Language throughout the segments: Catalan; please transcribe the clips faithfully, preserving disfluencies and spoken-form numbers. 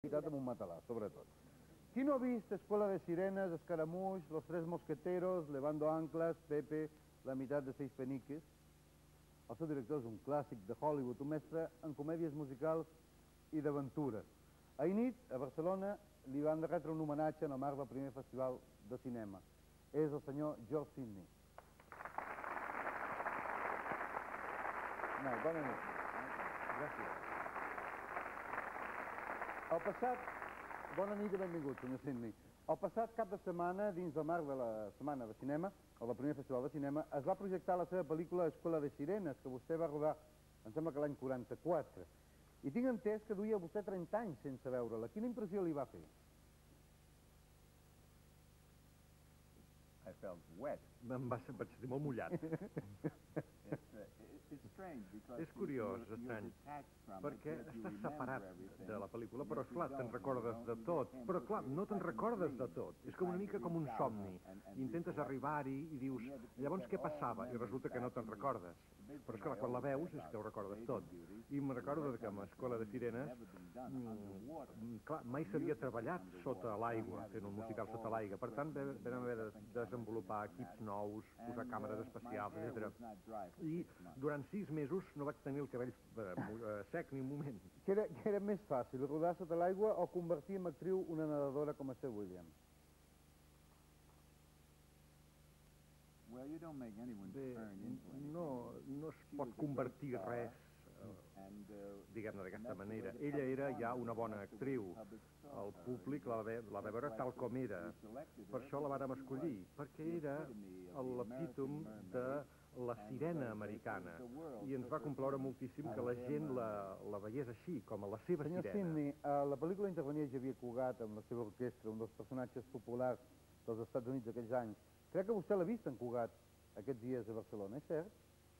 amb un matalà, sobretot. Qui no ha vist Escuela de Sirenes, Escaramuix, Los Tres Mosqueteros, Levando Anclas, Pepe, La Mitad de Seis Peniques? El seu director és un clàssic de Hollywood, un mestre en comèdies musicals i d'aventures. Ahir nit, a Barcelona, li van retre un homenatge en el marc del primer festival de cinema. És el senyor George Sidney. No, bona nit. Gràcies. El passat... Bona nit i benvingut, senyor Sidney. El passat cap de setmana, dins del marc de la Setmana de Cinema, o del primer festival de cinema, es va projectar la seva pel·lícula Escuela de Sirenes, que vostè va rodar, em sembla que l'any quaranta-quatre. I tinc entès que duia vostè trenta anys sense veure-la. Quina impressió li va fer? I felt wet. Em va ser, vaig sentir molt mullat. És curiós, estrany, perquè estàs separat de la pel·lícula, però esclar, te'n recordes de tot. Però clar, no te'n recordes de tot. És com una mica com un somni. Intentes arribar-hi i dius, llavors què passava? I resulta que no te'n recordes. Però esclar, quan la veus és que ho recordes tot. I me'n recordo que amb Escuela de Sirenes, clar, mai s'havia treballat sota l'aigua, fent un musical sota l'aigua. Per tant, vam haver de desenvolupar equips nous, posar càmeres especials, etcètera. I durant sis mesos no vaig tenir el cabell sec ni un moment. Què era, què era més fàcil, rodar sota l'aigua o convertir en actriu una nedadora com Esther Williams? Bé, no, no es pot convertir res, diguem-ne d'aquesta manera. Ella era ja una bona actriu. El públic la va, la va veure tal com era. Per això la vàrem escollir, perquè era l'epítom de la sirena americana, i ens va complaure moltíssim que la gent la, la veiés així, com a la seva Senyor sirena. Sidney, a la pel·lícula intervenia Xavier Cugat amb la seva orquestra, un dels personatges populars dels Estats Units d'aquells anys. Crec que vostè l'ha vist, en Cugat, aquests dies a Barcelona, és cert?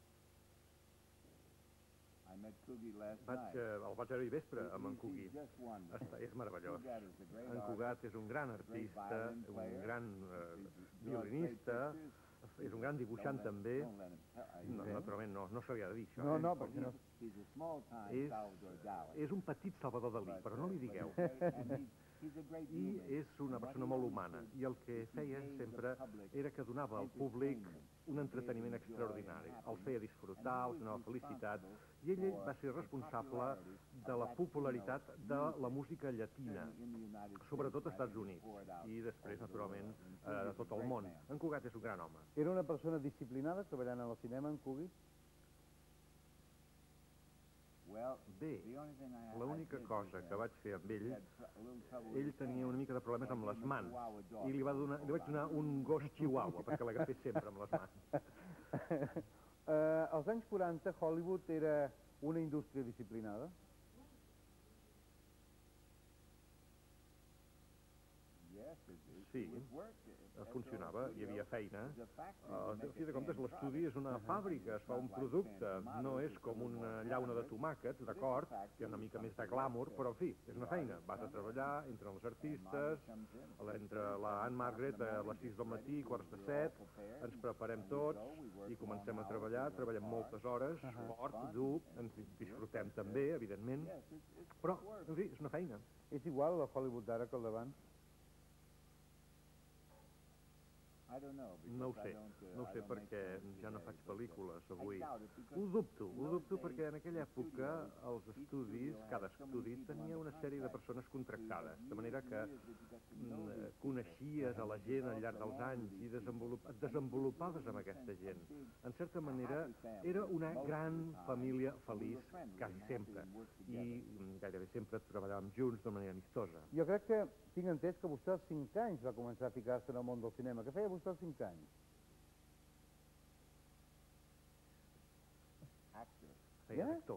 Vaig, eh, el vaig veure ahir vespre amb en Cugui. Està, és meravellós. En Cugat és un gran artista, un gran eh, violinista, és un gran dibuixant també. No, naturalment no, no s'havia de dir això. No, no, perquè no. És, és un petit Salvador Dalí, però no li digueu. I és una persona molt humana, i el que feia sempre era que donava al públic un entreteniment extraordinari. El feia disfrutar, els donava felicitat, i ell va ser responsable de la popularitat de la música llatina, sobretot als Estats Units, i després, naturalment, a tot el món. En Cugat és un gran home. Era una persona disciplinada treballant al cinema, en Cugui? Bé, l'única cosa que vaig fer amb ell, ell tenia una mica de problemes amb les mans, i li, va donar, li vaig donar un gos chihuahua, perquè l'agafés sempre amb les mans. uh, als anys quaranta, Hollywood era una indústria disciplinada? Sí, funcionava, hi havia feina. A fi de comptes, l'estudi és una fàbrica, es fa un producte, no és com una llauna de tomàquets, d'acord, que hi ha una mica més de glamour, però en fi, és una feina. Vas a treballar, entre els artistes, entre la Anne Margaret a les sis del matí, quarts de set, ens preparem tots i comencem a treballar, treballem moltes hores, fort, dur, ens disfrutem també, evidentment, però, en fi, és una feina. És igual a Hollywood d'ara que el d'abans? No ho sé, no ho sé perquè ja no faig pel·lícules avui. Ho dubto, ho dubto perquè en aquella època els estudis, cada estudi tenia una sèrie de persones contractades, de manera que coneixies a la gent al llarg dels anys i et desenvolupaves amb aquesta gent. En certa manera era una gran família feliç, quasi sempre, i gairebé sempre treballàvem junts de manera amistosa. Jo crec que tinc entès que vostè als cinc anys va començar a ficar-se en el món del cinema. Què feia vostè als cinc anys? Feia d'actor.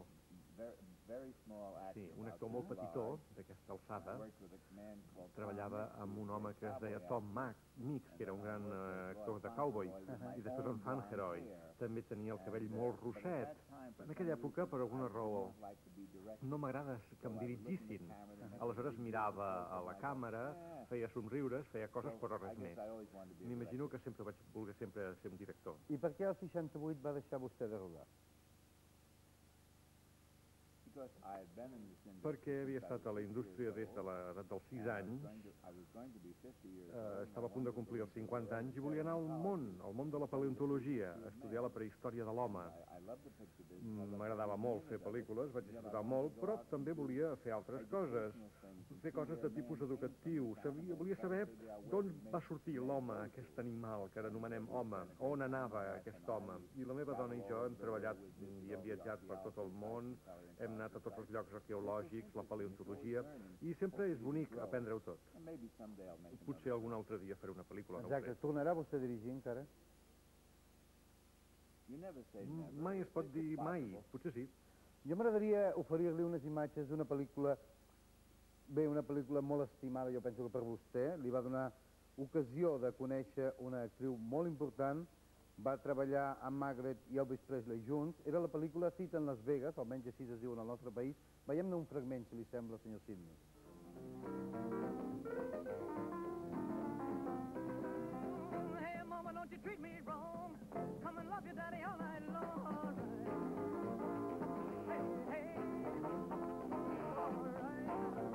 Sí, un actor molt petitó, d'aquesta alçada. Treballava amb un home que es deia Tom Mix, que era un gran actor de cowboy, i després en Fauntleroy. També tenia el cabell molt rosset. En aquella època, per alguna raó, no m'agrada que em dirigissin. Aleshores mirava a la càmera, feia somriures, feia coses, però res més. M'imagino que sempre vaig voler sempre ser un director. I per què al seixanta-vuit va deixar vostè de rodar? perquè havia estat a la indústria des de l'edat dels sis anys, eh, estava a punt de complir els cinquanta anys i volia anar al món, al món de la paleontologia, a estudiar la prehistòria de l'home. M'agradava molt fer pel·lícules, vaig disfrutar molt, però també volia fer altres coses, fer coses de tipus educatiu. Sabia, volia saber d'on va sortir l'home, aquest animal que anomenem home, on anava aquest home. I la meva dona i jo hem treballat i hem viatjat per tot el món, hem anat a tots els llocs arqueològics, la paleontologia, i sempre és bonic aprendre-ho tot. Potser algun altre dia faré una pel·lícula. Exacte. Tornarà vostè a dirigir encara? Mai es pot dir mai, potser sí. Jo m'agradaria oferir-li unes imatges d'una pel·lícula, bé, una pel·lícula molt estimada, jo penso que per vostè, li va donar ocasió de conèixer una actriu molt important, va treballar amb Margaret i Elvis Presley junts, era la pel·lícula Cita en Las Vegas, almenys així es diu en el nostre país. Veiem-ne un fragment, si li sembla, senyor Sidney. Hey, mama, don't you treat me wrong. Come and love your daddy all night long. Hey, hey, all right.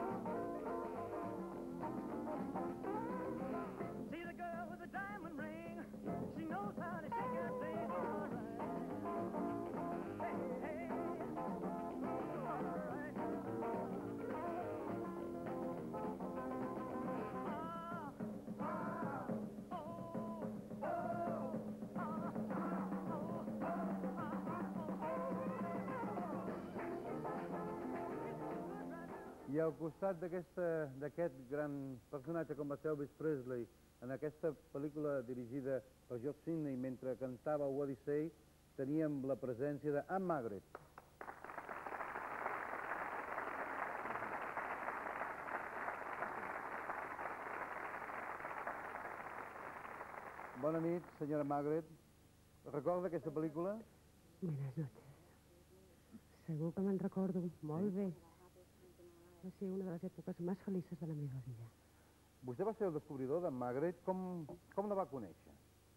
See the girl with the diamond ring. She knows how to shake that thing, all right. Hey, hey, all right. Ah, ah, oh, oh, ah, I al costat d'aquest gran personatge com va ser Elvis Presley, en aquesta pel·lícula dirigida per George Sidney, mentre cantava Odyssey, teníem la presència de Anne Margaret. Bona nit, senyora Margaret. Recorda aquesta pel·lícula? Buenas noches. Segur que me'n recordo molt bé. Va ser una de les èpoques més felices de la meva vida. Vostè va ser el descobridor de Margaret. Com, com la va conèixer?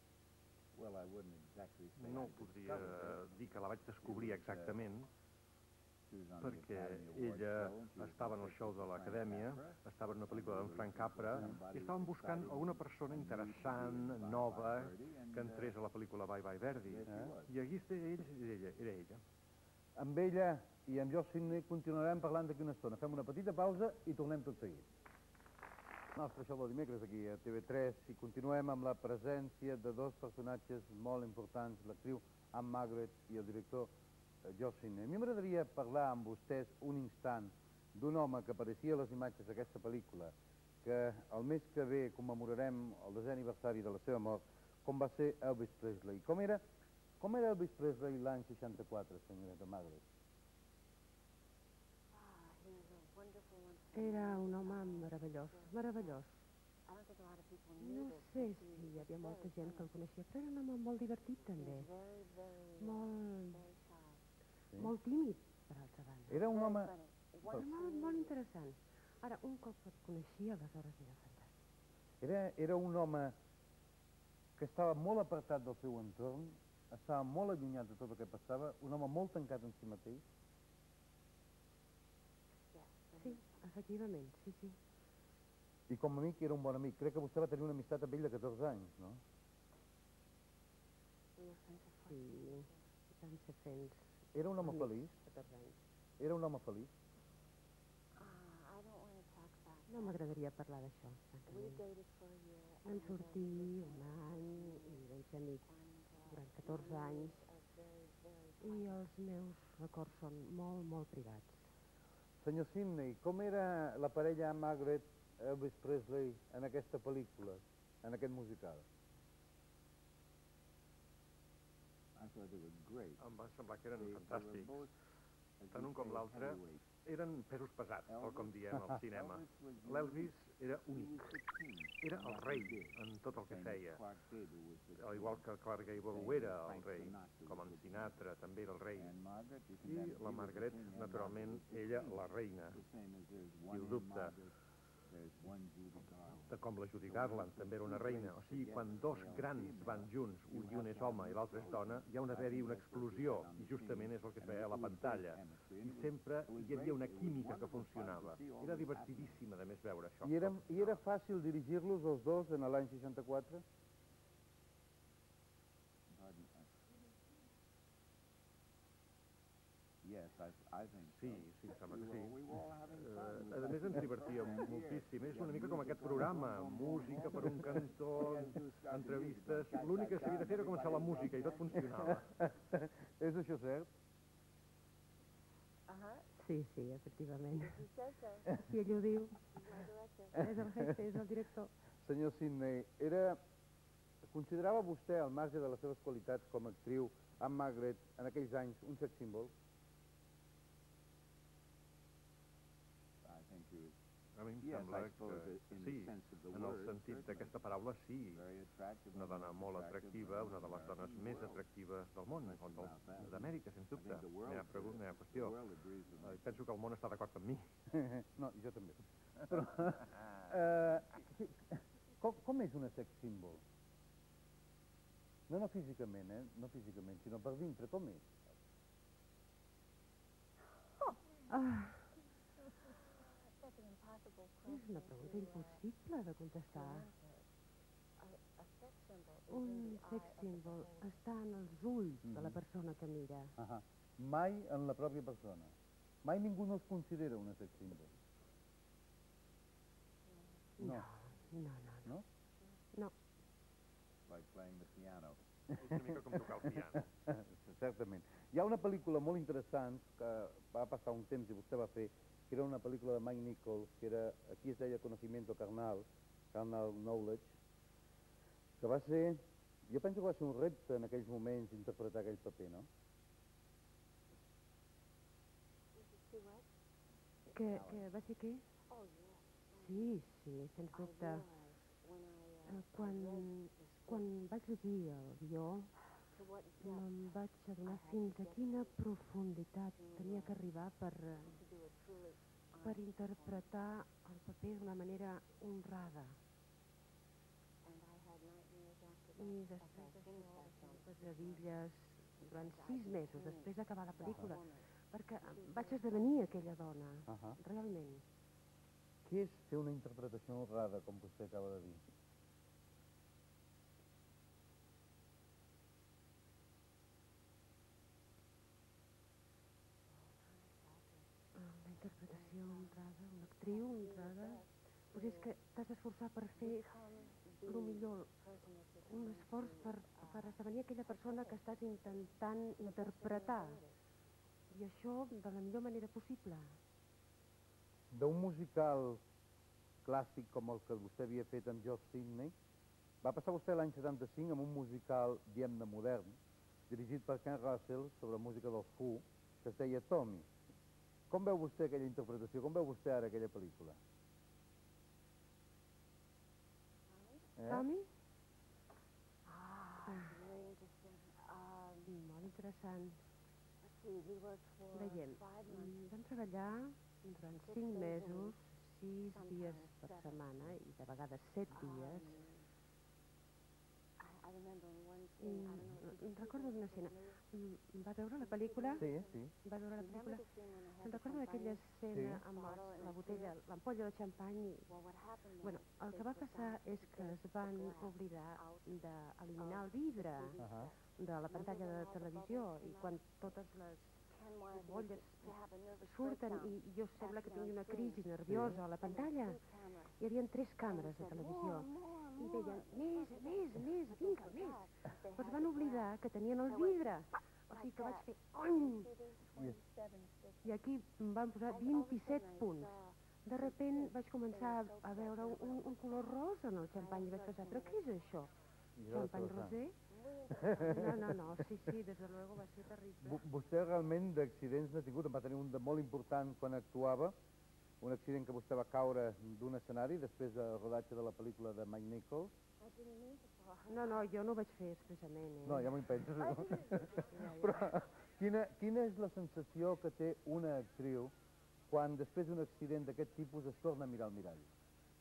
No podria dir que la vaig descobrir exactament, perquè ella estava en el show de l'acadèmia, estava en una pel·lícula d'en Frank Capra, i estaven buscant alguna persona interessant, nova, que entrés a la pel·lícula Bye Bye Verdi. I aquí era ella. Amb ella i amb George Sidney continuarem parlant d'aquí una estona. Fem una petita pausa i tornem tot seguit. Nostre show del dimecres aquí a T V tres i continuem amb la presència de dos personatges molt importants, l'actriu Anne Margaret i el director George Sidney. A mi m'agradaria parlar amb vostès un instant d'un home que apareixia a les imatges d'aquesta pel·lícula, que el mes que ve commemorarem el desè aniversari de la seva mort, com va ser Elvis Presley. Com era, com era Elvis Presley l'any seixanta-quatre, senyoreta Margaret? Era un home meravellós, meravellós. No sé si hi havia molta gent que el coneixia, però era un home molt divertit, també. Molt... molt tímid, per altra banda. Era un home... Molt, molt interessant. Ara, un cop el coneixia, aleshores era fantàstic. Era, era un home que estava molt apartat del seu entorn, estava molt allunyat de tot el que passava, un home molt tancat en si mateix. Sí, efectivament, sí, sí. I com a amic era un bon amic. Crec que vostè va tenir una amistat amb ell de catorze anys, no? Sí, van ser friends. Era un home feliç? catorze anys. Era un home feliç? No m'agradaria parlar d'això, francament. Vam sortir un any i vam ser amics durant catorze anys i els meus records són molt, molt privats. Senyor Sidney, com era la parella Margaret Elvis Presley en aquesta pel·lícula, en aquest musical? Em va semblar que eren fantàstics. Tant un com l'altre eren pesos pesats, tal com diem al cinema. L'Elvis era únic. Era el rei en tot el que feia. Al igual que Clark Gable ho era el rei, com en Sinatra també era el rei. I la Margaret, naturalment, ella la reina, qui ho dubta. de com la Judy Garland també era una reina. O sigui, quan dos grans van junts, un i un és home i l'altre és dona, hi ha d'haver-hi una explosió, i justament és el que es veia a la pantalla. I sempre hi havia una química que funcionava. Era divertidíssima, de més, veure això. I era, i era fàcil dirigir-los els dos en l'any seixanta-quatre? Sí, sí, em sembla que sí. Uh, a més, ens divertíem moltíssim. És una mica com aquest programa, música per un cantó, entrevistes... L'únic que s'havia de fer era començar la música i tot funcionava. És això cert? Sí, sí, efectivament. Si ell ho diu, és el jefe, és el director. Senyor Sidney, era... considerava vostè, al marge de les seves qualitats com a actriu, Anne Margaret, en aquells anys, un sex symbol? A mi em sembla que sí, en el sentit d'aquesta paraula sí. Una dona molt atractiva, una de les dones més atractives del món, o d'Amèrica, sens dubte. No hi ha pregunta, no hi ha qüestió. Uh, penso que el món està d'acord amb mi. No, jo també. Però, uh, com, com és una sex symbol? No, no físicament, eh? No físicament, sinó per dintre, com és? Ah. És una pregunta impossible de contestar. Un sex symbol està en els ulls de la persona que mira. Uh-huh. Mai en la pròpia persona. Mai ningú no es considera una sex symbol. No, no, no. No? No. És una mica com tocar el piano. Certament. Hi ha una pel·lícula molt interessant que va passar un temps i vostè va fer, que era una pel·lícula de Mike Nichols, que era, aquí es deia Conocimiento Carnal, Carnal Knowledge, que va ser, jo penso que va ser un repte en aquells moments interpretar aquell paper, no? Que, que va ser què? Sí, sí, sens dubte. Quan, quan vaig llegir el guió, me'n vaig adonar fins a quina profunditat tenia que arribar per, per interpretar el paper d'una manera honrada. I després d'això, pesadilles, durant sis mesos, després d'acabar la pel·lícula, perquè vaig esdevenir aquella dona, uh-huh. realment. Què és fer una interpretació honrada, com vostè acaba de dir? Interpretació honrada, una actriu honrada, doncs és que t'has d'esforçar per fer el millor, un esforç per, per esdevenir aquella persona que estàs intentant interpretar, i això de la millor manera possible. D'un musical clàssic com el que vostè havia fet amb George Sidney, va passar vostè l'any setanta-cinc amb un musical, diem-ne modern, dirigit per Ken Russell sobre música dels Who, que es deia Tommy. Com veu vostè aquella interpretació? Com veu vostè ara aquella pel·lícula? Eh? Tommy? Ah, molt interessant. Veiem, vam treballar durant cinc mesos, sis dies per setmana, i de vegades set dies. I recordo d'una escena. Va veure la pel·lícula? Sí, sí. Va veure la pel·lícula? Se'n recorda d'aquella escena sí. amb el, la botella, l'ampolla de xampany? Bueno, el que va passar és que es van oblidar d'eliminar el vidre uh-huh. de la pantalla de televisió, i quan totes les bolles surten i jo sembla que tingui una crisi nerviosa a la pantalla, hi havia tres càmeres de televisió i deien, més, més, més, vinga, més. Però es van oblidar que tenien el vidre. O sigui que vaig fer, ony! I aquí em van posar vint-i-set punts. De repent vaig començar a veure un, un color rosa en el xampany i vaig pensar, però què és això? Xampany rosé? No, no, no, sí, sí, des de luego va ser terrible. Vostè realment d'accidents n'ha tingut, en va tenir un de molt important quan actuava, un accident que vostè va caure d'un escenari després del rodatge de la pel·lícula de Mike Nichols. No, no, jo no ho vaig fer expressament, eh? No, ja m'ho penso. Però quina, quina és la sensació que té una actriu quan després d'un accident d'aquest tipus es torna a mirar al mirall?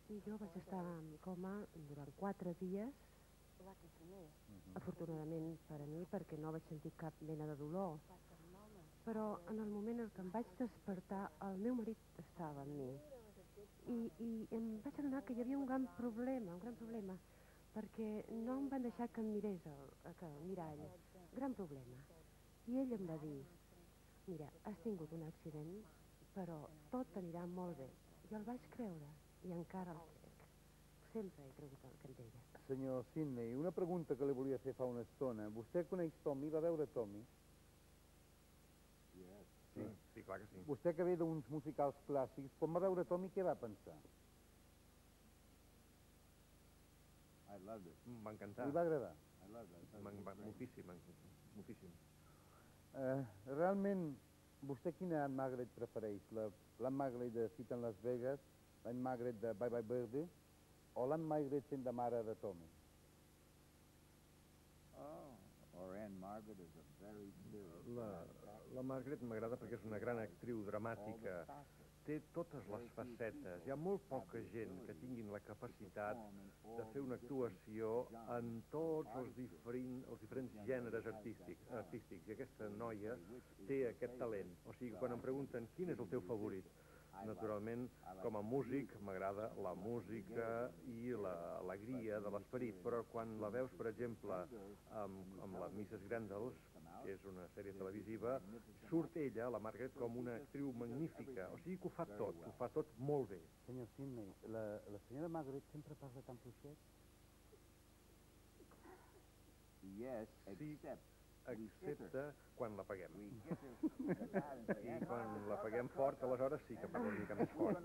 I jo vaig estar en coma durant quatre dies, afortunadament per a mi, perquè no vaig sentir cap mena de dolor. Però en el moment en què em vaig despertar, el meu marit estava amb mi. I, i em vaig adonar que hi havia un gran problema, un gran problema, perquè no em van deixar que em mirés el, que el mirall. Gran problema. I ell em va dir, mira, has tingut un accident, però tot anirà molt bé. Jo el vaig creure i encara el crec. Sempre he cregut el que em deia. Senyor Sidney, una pregunta que li volia fer fa una estona. Vostè coneix Tommy? Va veure Tommy? Sí, sí, clar que sí. Vostè que ve d'uns musicals clàssics, quan va veure Tommy, què va pensar? Em va encantar. Li va agradar? M'en va- Moltíssim, moltíssim. Eh, realment, vostè quina Anne Margaret prefereix? La- L'Anne Margaret de Cita en Las Vegas, l'Anne Margaret de Bye Bye Birdie, o l'Anne Margaret sent de mare de Tommy? La, la Margaret m'agrada perquè és una gran actriu dramàtica. Té totes les facetes. Hi ha molt poca gent que tinguin la capacitat de fer una actuació en tots els, diferent, els diferents gèneres artístics, artístics. I aquesta noia té aquest talent. O sigui, quan em pregunten quin és el teu favorit, naturalment, com a músic, m'agrada la música i l'alegria de l'esperit, però quan la veus, per exemple, amb, amb la missus Grendels, que és una sèrie televisiva, surt ella, la Margaret, com una actriu magnífica. O sigui que ho fa tot, ho fa tot molt bé. Senyor Sidney, la, la senyora Margaret sempre parla tan fluixet? Sí, excepte quan la paguem. I quan la paguem fort, aleshores sí que parla una mica més fort.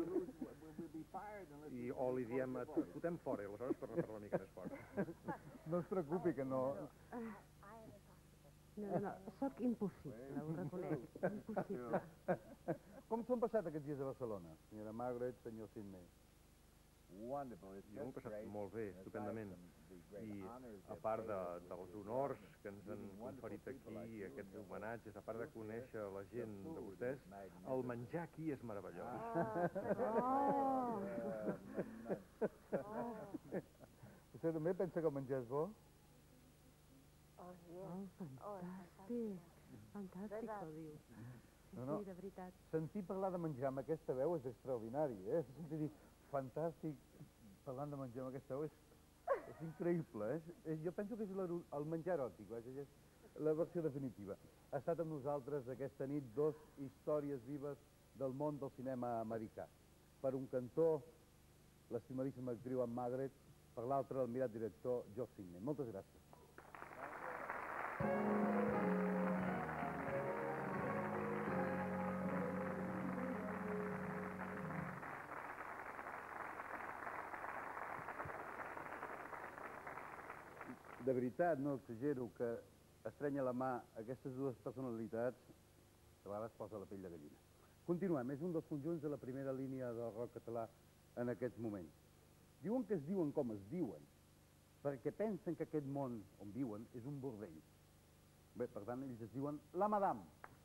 I, o li diem, et fotem fora, i aleshores parla una mica més fort. No es preocupi que no... No, no, no, soc impossible, ho reconec, impossible. Com s'ho han passat aquests dies a Barcelona, senyora Margaret, senyor Sidney? Jo m'ho he passat molt bé, estupendament. I a part de, dels honors que ens han conferit aquí, aquests homenatges, a part de conèixer la gent de vostès, el menjar aquí és meravellós. Vostè també pensa que el menjar és bo? Oh, fantàstic, fantàstic que ho diu. No, no. Sí, de veritat. Sentir parlar de menjar amb aquesta veu és extraordinari, eh? Sentir dir, fantàstic, parlant de menjar amb aquesta veu és, és increïble, eh? És, jo penso que és el, el menjar eròtic, vaja, és la versió definitiva. Ha estat amb nosaltres aquesta nit dos històries vives del món del cinema americà. Per un cantó, l'estimadíssima actriu Anne Margaret, per l'altre, l'admirat director Joe Sidney. Moltes gràcies. De veritat, no exagero, que estrenya la mà aquestes dues personalitats, que a vegades posa la pell de gallina. Continuem, és un dels conjunts de la primera línia del rock català en aquests moments. Diuen que es diuen com es diuen, perquè pensen que aquest món on viuen és un bordell. Bé, per tant, ells es diuen La Madame.